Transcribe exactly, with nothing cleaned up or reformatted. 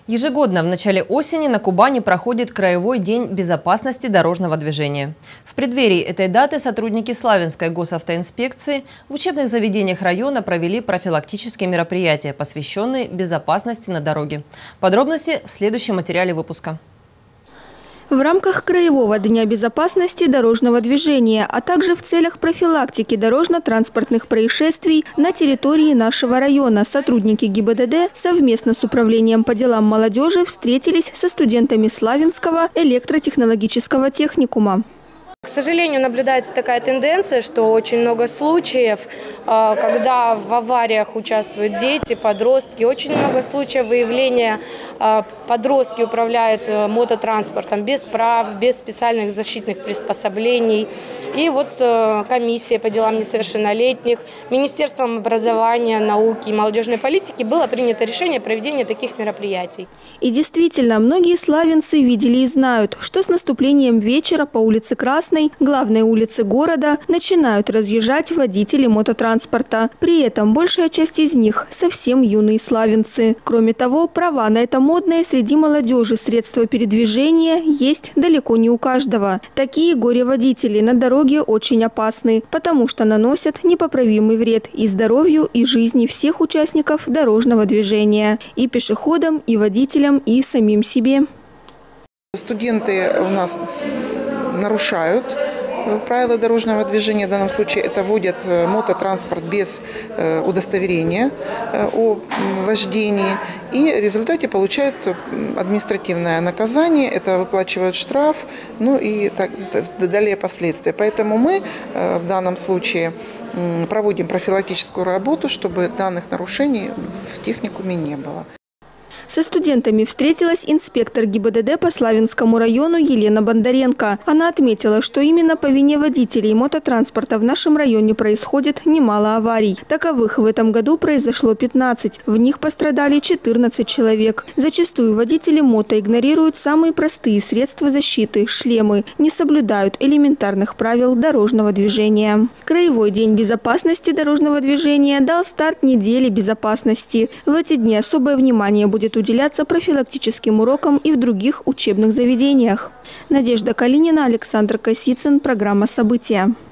Ежегодно в начале осени на Кубани проходит Краевой день безопасности дорожного движения. В преддверии этой даты сотрудники Славянской госавтоинспекции в учебных заведениях района провели профилактические мероприятия, посвященные безопасности на дороге. Подробности в следующем материале выпуска. В рамках Краевого дня безопасности дорожного движения, а также в целях профилактики дорожно-транспортных происшествий на территории нашего района сотрудники ГИБДД совместно с Управлением по делам молодежи встретились со студентами Славянского электротехнологического техникума. К сожалению, наблюдается такая тенденция, что очень много случаев, когда в авариях участвуют дети, подростки. Очень много случаев выявления подростки управляют мототранспортом без прав, без специальных защитных приспособлений. И вот комиссия по делам несовершеннолетних, Министерством образования, науки и молодежной политики было принято решение о проведении таких мероприятий. И действительно, многие славянцы видели и знают, что с наступлением вечера по улице Красной, главной улице города, начинают разъезжать водители мототранспорта. При этом большая часть из них совсем юные славянцы. Кроме того, права на это модное среди молодежи средство передвижения есть далеко не у каждого. Такие горе-водители на дороге очень опасны, потому что наносят непоправимый вред и здоровью, и жизни всех участников дорожного движения. И пешеходам, и водителям, и самим себе. Студенты у нас нарушают правила дорожного движения. В данном случае это водят мототранспорт без удостоверения о вождении. И в результате получают административное наказание, это выплачивают штраф, ну и так далее последствия. Поэтому мы в данном случае проводим профилактическую работу, чтобы данных нарушений в техникуме не было. Со студентами встретилась инспектор ГИБДД по Славянскому району Елена Бондаренко. Она отметила, что именно по вине водителей мототранспорта в нашем районе происходит немало аварий. Таковых в этом году произошло пятнадцать. В них пострадали четырнадцать человек. Зачастую водители мото игнорируют самые простые средства защиты – шлемы, не соблюдают элементарных правил дорожного движения. Краевой день безопасности дорожного движения дал старт неделе безопасности. В эти дни особое внимание будет уделяться профилактическим урокам и в других учебных заведениях. Надежда Калинина, Александр Косицын. Программа «События».